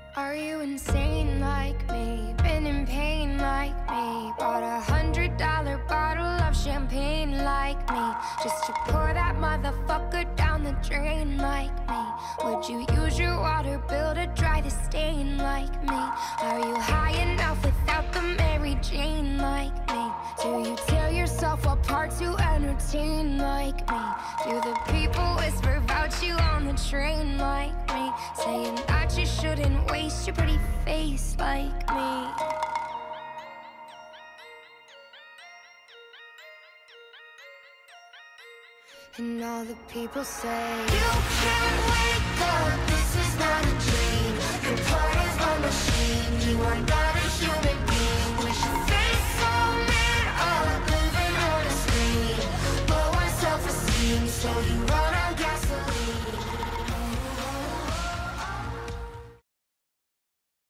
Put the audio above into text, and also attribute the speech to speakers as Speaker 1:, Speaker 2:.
Speaker 1: Are you insane like me? Been in pain like me? Bought $100 bottle of champagne like me, just to pour that motherfucker down the drain like me? Would you use your water bill to dry the stain like me? Are you high enough without the Mary Jane like me? Do you tear yourself apart to entertain like me? Do the people whisper about you on the train like me, saying that you shouldn't waste your pretty face like me? And all the people say, you can't wake up, this is not a dream. Your part is my machine, you are not a human being. Wish your face so made up, living on a screen. Lower self-esteem, so you run